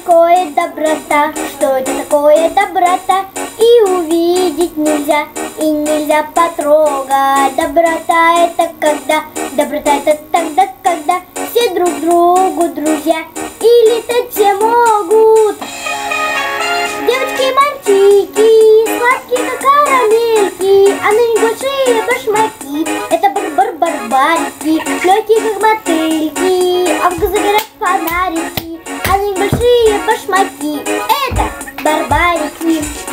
такое доброта? Что это такое доброта? И увидеть нельзя, и нельзя потрогать. Доброта это когда? Доброта это тогда, когда все друг другу друзья. И летать все могут. Девочки и мальчики, сладкие как карамельки, а ныне большие башмаки. Это барбарики, легкие как мотыльки, а в глаза горят фонарики. А ныне большие башмаки. Это барбарики.